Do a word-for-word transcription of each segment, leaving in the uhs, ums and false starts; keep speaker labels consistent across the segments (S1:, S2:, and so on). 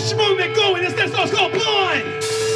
S1: this movement going. It's this song's called Blind.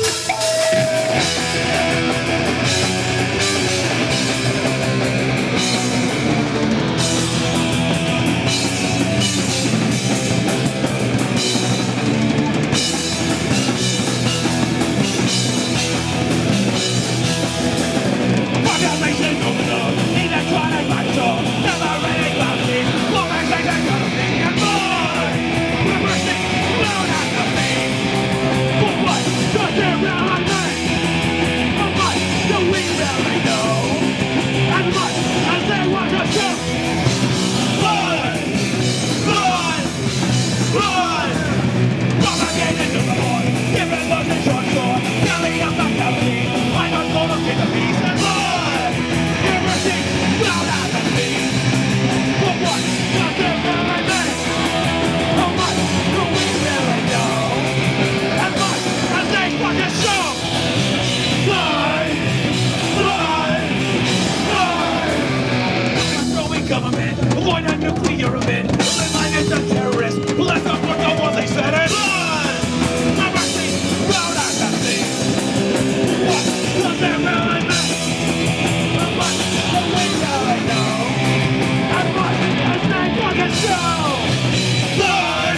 S1: Population overload, electronic Baxter, never-ending glasses, blowback things and cuddling and more. Reversing, blown at the face. For what does it really mean? How much do we really know? As much as they want to show. Blood, blood, blood. Propagated to the board, giving love and short sword, telling us I'm healthy. I don't go to get the peace and blood. Everything blown at the feet. For what does it really mean? How much do we really know? As much as they fucking show. Blood, blood, blood. Throwing government, avoid a nuclear event. Live line is a terrorist. Let's not put the ones they said it. Blood, everything blown at the feet. What does it really mean? How much do we really know? As much as they fucking show. Blood,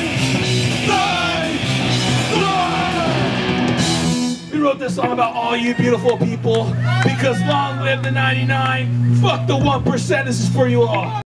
S1: blood, blood. We wrote this song about all you beautiful people because long live the ninety-nine, fuck the one percent, this is for you all.